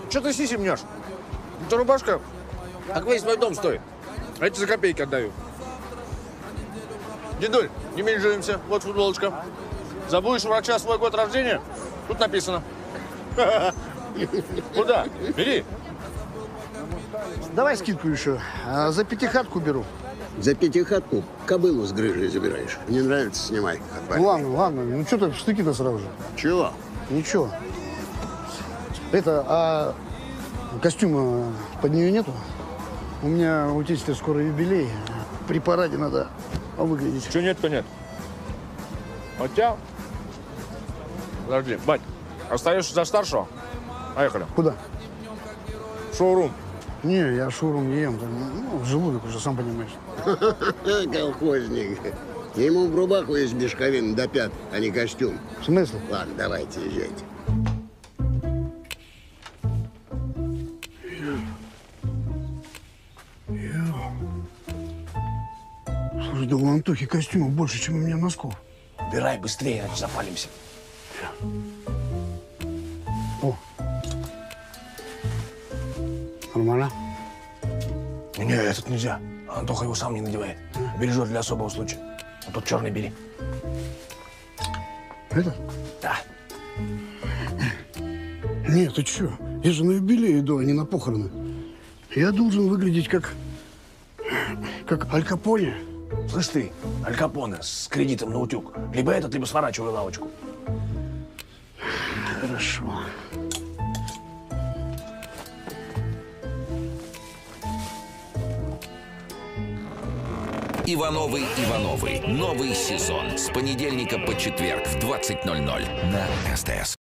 Что ты сиси мнешь? Это рубашка, как весь мой дом стоит. А эти за копейки отдаю. Дедуль, не меньшуемся. Вот футболочка. Забудешь у врача свой год рождения? Тут написано. Куда? Бери. Давай скидку еще. За пятихатку беру. За пятихатку кобылу с грыжей забираешь. Не нравится, снимай. Ладно. Ну что ты в штыки-то сразу же? Чего? Ничего. А костюма под нее нету? У меня у тестя скоро юбилей. При параде надо выглядеть. Что нет, то нет. Хотя... Подожди, бать, остаешься за старшего? Поехали. Куда? В шоурум. Не, я шурум не ем. Ну, желудок уже, сам понимаешь. Колхозник. Ему в рубаху из мешковины до пят, а не костюм. В смысле? Ладно, давайте, езжайте. Слушай, да у Антохи костюма больше, чем у меня носков. Убирай быстрее, иначе запалимся. О. Нормально? Не, этот нельзя. Антоха его сам не надевает. Бережет для особого случая. А тот черный бери. Это? Да. Нет, ты чё? Я же на юбилей иду, а не на похороны. Я должен выглядеть как Аль Капоне. Слышь ты, Аль Капоне с кредитом на утюг. Либо этот, либо сворачивай лавочку. Хорошо. Ивановы Ивановы. Новый сезон. С понедельника по четверг в 20:00 на СТС.